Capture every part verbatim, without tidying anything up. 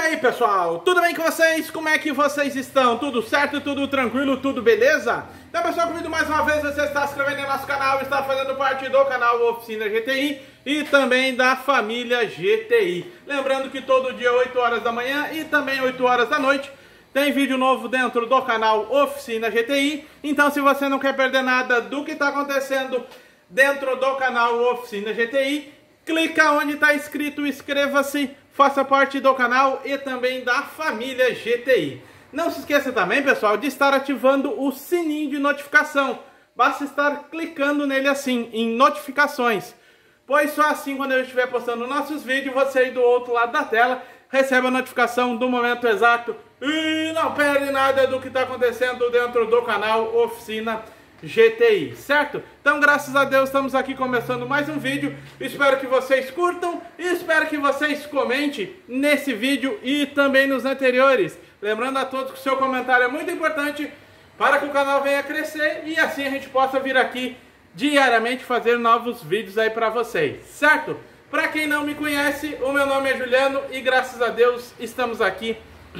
aí, pessoal, tudo bem com vocês? Como é que vocês estão? Tudo certo? Tudo tranquilo? Tudo beleza? Então, pessoal, convido mais uma vez você estar se inscrevendo no nosso canal, está fazendo parte do canal Oficina G T I e também da família G T I. Lembrando que todo dia, oito horas da manhã e também oito horas da noite, tem vídeo novo dentro do canal Oficina G T I. Então, se você não quer perder nada do que está acontecendo dentro do canal Oficina G T I, clica onde está escrito inscreva-se, faça parte do canal e também da família G T I. Não se esqueça também, pessoal, de estar ativando o sininho de notificação. Basta estar clicando nele assim, em notificações. Pois só assim, quando eu estiver postando nossos vídeos, você aí do outro lado da tela recebe a notificação do momento exato e não perde nada do que está acontecendo dentro do canal Oficina G T I, certo? Então, graças a Deus, estamos aqui começando mais um vídeo. Espero que vocês curtam e espero que vocês comentem nesse vídeo e também nos anteriores. Lembrando a todos que o seu comentário é muito importante para que o canal venha crescer e assim a gente possa vir aqui diariamente fazer novos vídeos aí para vocês, certo? Para quem não me conhece, o meu nome é Juliano e graças a Deus estamos aqui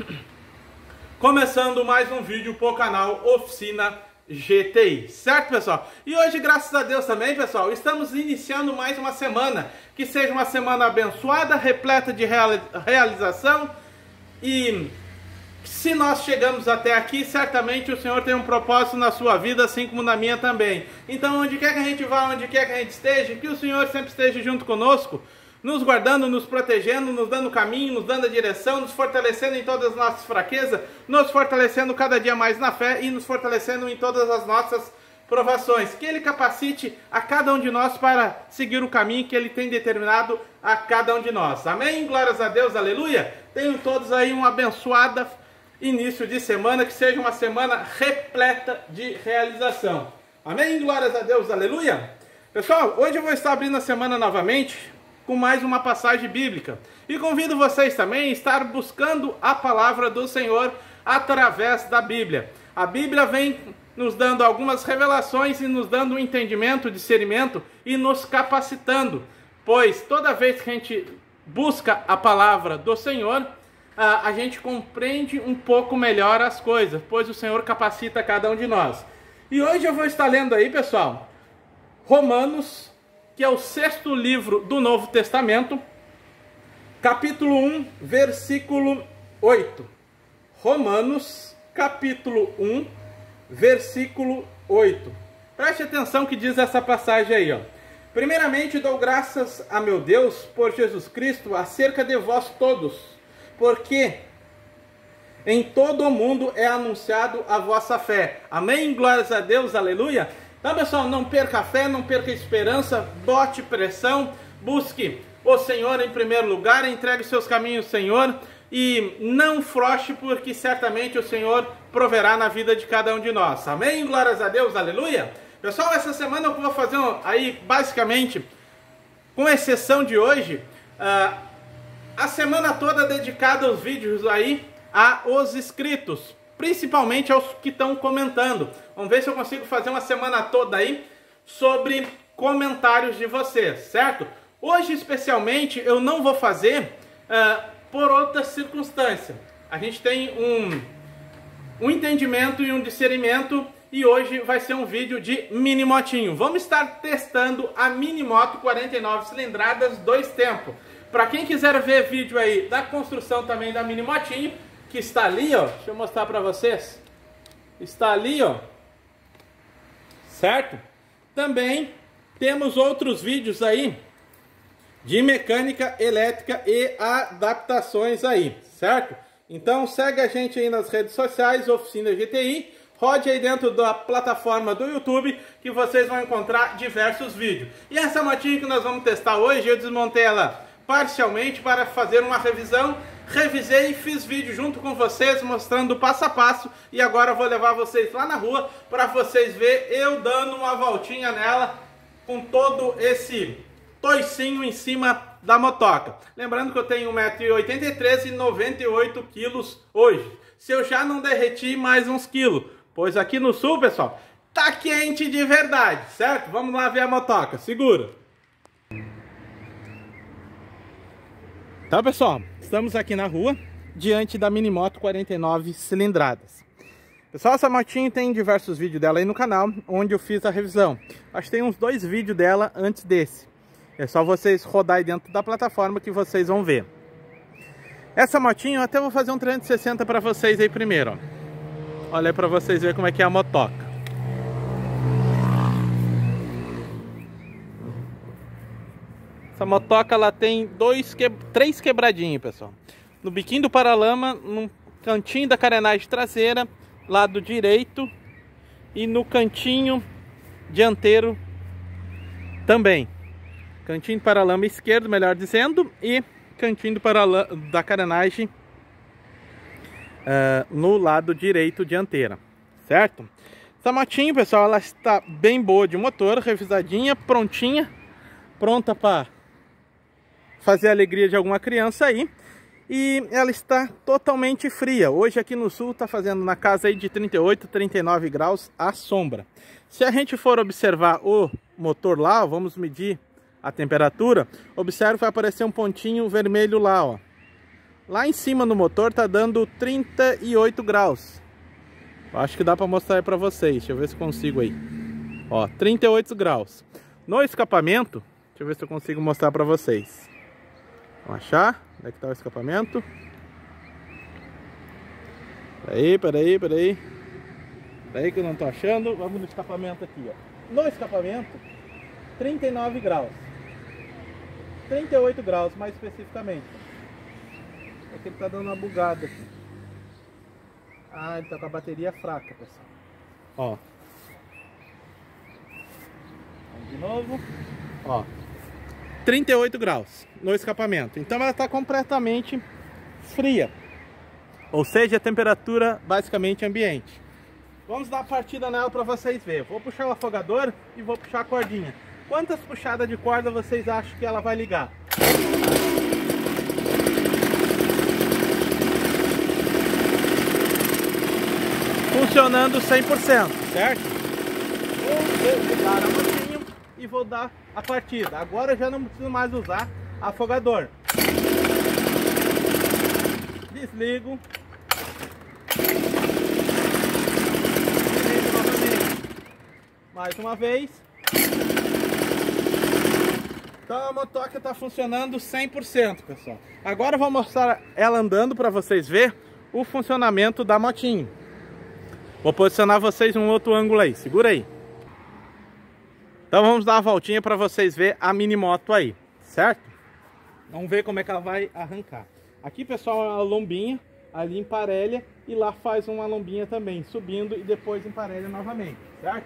começando mais um vídeo para o canal Oficina G T I, certo, pessoal? E hoje, graças a Deus também, pessoal, estamos iniciando mais uma semana, que seja uma semana abençoada, repleta de realização, e se nós chegamos até aqui, certamente o Senhor tem um propósito na sua vida, assim como na minha também. Então, onde quer que a gente vá, onde quer que a gente esteja, que o Senhor sempre esteja junto conosco, nos guardando, nos protegendo, nos dando caminho, nos dando a direção, nos fortalecendo em todas as nossas fraquezas, nos fortalecendo cada dia mais na fé e nos fortalecendo em todas as nossas provações. Que Ele capacite a cada um de nós para seguir o caminho que Ele tem determinado a cada um de nós. Amém? Glórias a Deus, aleluia! Tenham todos aí um abençoado início de semana, que seja uma semana repleta de realização. Amém? Glórias a Deus, aleluia! Pessoal, hoje eu vou estar abrindo a semana novamente com mais uma passagem bíblica. E convido vocês também a estar buscando a palavra do Senhor através da Bíblia. A Bíblia vem nos dando algumas revelações e nos dando um entendimento, discernimento e nos capacitando. Pois toda vez que a gente busca a palavra do Senhor, a, a gente compreende um pouco melhor as coisas, pois o Senhor capacita cada um de nós. E hoje eu vou estar lendo aí, pessoal, Romanos, que é o sexto livro do Novo Testamento, capítulo um, versículo oito. Romanos, capítulo um, versículo oito. Preste atenção que diz essa passagem aí, ó. Primeiramente dou graças a meu Deus por Jesus Cristo acerca de vós todos, porque em todo o mundo é anunciado a vossa fé. Amém? Glórias a Deus, aleluia! Então, pessoal, não perca a fé, não perca a esperança, bote pressão, busque o Senhor em primeiro lugar, entregue seus caminhos ao Senhor e não frouxe, porque certamente o Senhor proverá na vida de cada um de nós. Amém? Glórias a Deus, aleluia! Pessoal, essa semana eu vou fazer aí, basicamente, com exceção de hoje, uh, a semana toda dedicada aos vídeos aí, aos inscritos, principalmente aos que estão comentando. Vamos ver se eu consigo fazer uma semana toda aí sobre comentários de vocês, certo? Hoje, especialmente, eu não vou fazer uh, por outra circunstância. A gente tem um, um entendimento e um discernimento e hoje vai ser um vídeo de mini motinho. Vamos estar testando a mini moto quarenta e nove cilindradas, dois tempos. Para quem quiser ver vídeo aí da construção também da mini motinho, que está ali, ó, deixa eu mostrar para vocês, está ali, ó, certo? Também temos outros vídeos aí de mecânica elétrica e adaptações aí, certo? Então segue a gente aí nas redes sociais, Oficina G T I, rode aí dentro da plataforma do YouTube que vocês vão encontrar diversos vídeos. E essa motinha que nós vamos testar hoje, eu desmontei ela parcialmente para fazer uma revisão. Revisei e fiz vídeo junto com vocês mostrando passo a passo e agora eu vou levar vocês lá na rua para vocês verem eu dando uma voltinha nela com todo esse toicinho em cima da motoca. Lembrando que eu tenho um metro e oitenta e três e noventa e oito quilos hoje. Se eu já não derreti mais uns quilos, pois aqui no sul, pessoal, tá quente de verdade, certo? Vamos lá ver a motoca, segura. Tá, pessoal, estamos aqui na rua diante da Minimoto quarenta e nove cilindradas. Pessoal, essa motinha tem diversos vídeos dela aí no canal, onde eu fiz a revisão. Acho que tem uns dois vídeos dela antes desse. É só vocês rodarem dentro da plataforma que vocês vão ver. Essa motinha eu até vou fazer um trezentos e sessenta para vocês aí primeiro, ó. Olha aí para vocês verem como é que é a motoca. Essa motoca ela tem dois que... três quebradinhos, pessoal. No biquinho do paralama, no cantinho da carenagem traseira, lado direito, e no cantinho dianteiro também. Cantinho do paralama esquerdo, melhor dizendo, e cantinho do paralama, da carenagem uh, no lado direito dianteira, certo? Essa motinha, pessoal, ela está bem boa de motor, revisadinha, prontinha, pronta para fazer a alegria de alguma criança aí. E ela está totalmente fria. Hoje aqui no sul está fazendo na casa aí de trinta e oito, trinta e nove graus à sombra. Se a gente for observar o motor lá, vamos medir a temperatura, observe que vai aparecer um pontinho vermelho lá, ó. Lá em cima no motor está dando trinta e oito graus. Eu acho que dá para mostrar aí para vocês. Deixa eu ver se consigo aí. Ó, trinta e oito graus. No escapamento, deixa eu ver se eu consigo mostrar para vocês. Vamos achar? Onde é que está o escapamento? Peraí, peraí, peraí. Peraí que eu não tô achando. Vamos no escapamento aqui, ó. No escapamento, trinta e nove graus. trinta e oito graus, mais especificamente. É que ele tá dando uma bugada aqui. Ah, ele tá com a bateria fraca, pessoal. Ó. Vamos de novo. Ó. trinta e oito graus no escapamento. Então ela está completamente fria. Ou seja, a temperatura basicamente ambiente. Vamos dar a partida nela para vocês verem. Vou puxar o afogador e vou puxar a cordinha. Quantas puxadas de corda vocês acham que ela vai ligar? Funcionando cem por cento, certo? Vou ligar a motinha e vou dar a partida. Agora eu já não preciso mais usar afogador. Desligo. Desligo novamente. Mais uma vez. Então a motoca está funcionando cem por cento, pessoal. Agora eu vou mostrar ela andando para vocês verem o funcionamento da motinha. Vou posicionar vocês em um outro ângulo aí. Segura aí. Então vamos dar uma voltinha para vocês verem a Minimoto aí, certo? Vamos ver como é que ela vai arrancar. Aqui, pessoal, é uma lombinha, ali emparelha e lá faz uma lombinha também, subindo e depois emparelha novamente, certo?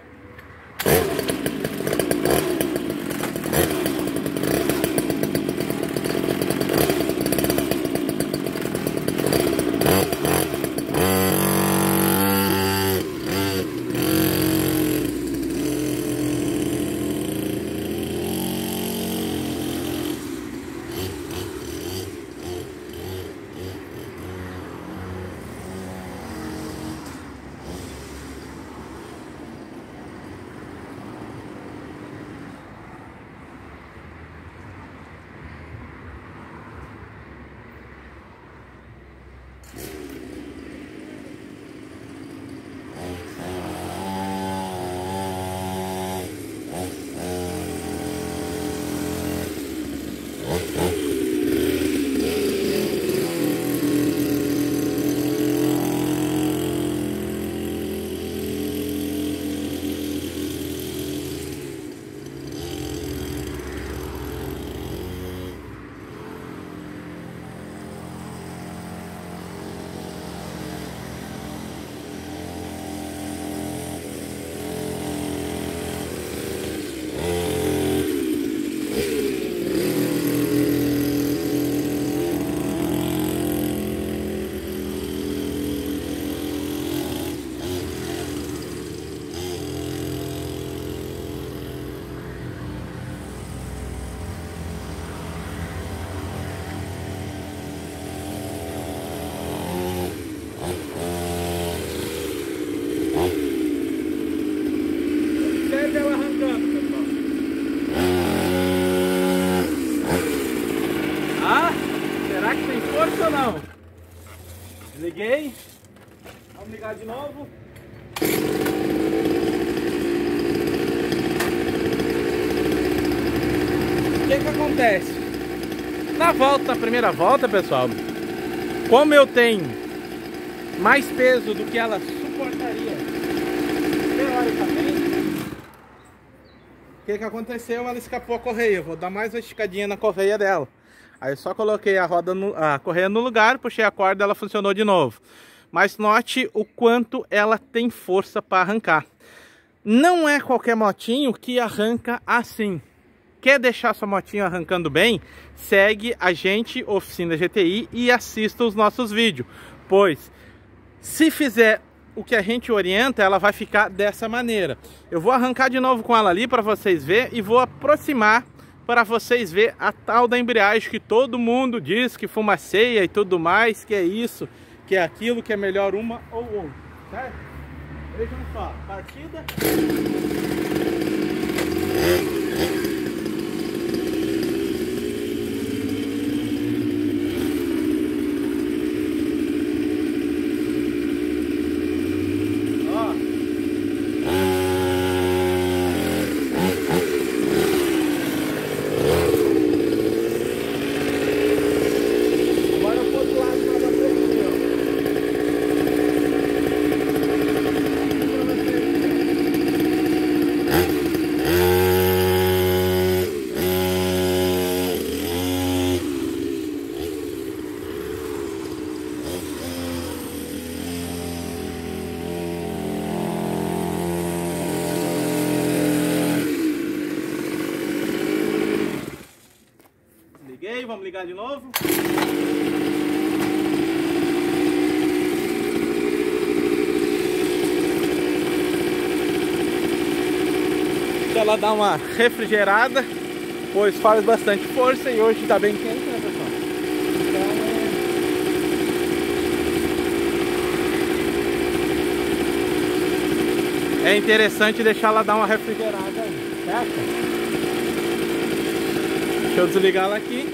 força ou não? Liguei. Vamos ligar de novo. O que que acontece? Na volta, na primeira volta, pessoal, como eu tenho mais peso do que ela suportaria teoricamente, o que que aconteceu? Ela escapou a correia. Eu vou dar mais uma esticadinha na correia dela. Aí eu só coloquei a roda no, a correia no lugar, puxei a corda, ela funcionou de novo. Mas note o quanto ela tem força para arrancar. Não é qualquer motinho que arranca assim. Quer deixar sua motinho arrancando bem? Segue a gente, Oficina G T I, e assista os nossos vídeos. Pois, se fizer o que a gente orienta, ela vai ficar dessa maneira. Eu vou arrancar de novo com ela ali para vocês verem e vou aproximar para vocês verem a tal da embreagem que todo mundo diz que fumaceia e tudo mais, que é isso, que é aquilo, que é melhor uma ou outra, certo? Vejam só, partida. Vamos ligar de novo. Deixa ela dar uma refrigerada, pois faz bastante força e hoje está bem quente, né, pessoal? Então é interessante deixar ela dar uma refrigerada aí, certo? Deixa eu desligar ela aqui.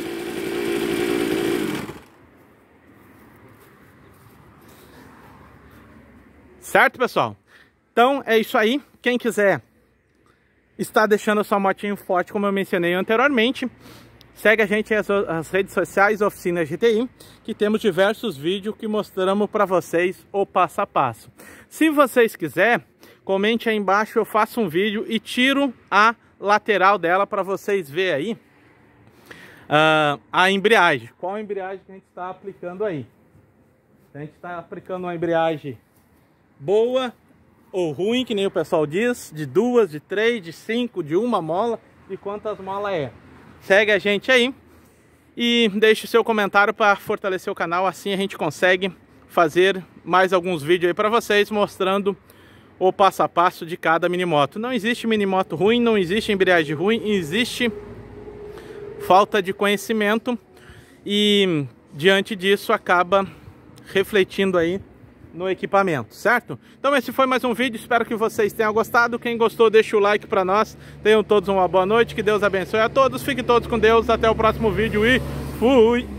Certo, pessoal? Então é isso aí. Quem quiser estar deixando a sua motinho forte, como eu mencionei anteriormente, segue a gente nas redes sociais Oficina G T I, que temos diversos vídeos que mostramos para vocês o passo a passo. Se vocês quiserem, comente aí embaixo, eu faço um vídeo e tiro a lateral dela para vocês verem aí uh, a embreagem. Qual a embreagem que a gente está aplicando aí? A gente está aplicando uma embreagem boa ou ruim, que nem o pessoal diz, de duas, de três, de cinco, de uma mola, de quantas molas é. Segue a gente aí e deixe seu comentário para fortalecer o canal, assim a gente consegue fazer mais alguns vídeos aí para vocês, mostrando o passo a passo de cada minimoto. Não existe minimoto ruim, não existe embreagem ruim, existe falta de conhecimento e diante disso acaba refletindo aí no equipamento, certo? Então esse foi mais um vídeo, espero que vocês tenham gostado. Quem gostou, deixa o like para nós. Tenham todos uma boa noite, que Deus abençoe a todos, fiquem todos com Deus, até o próximo vídeo e fui!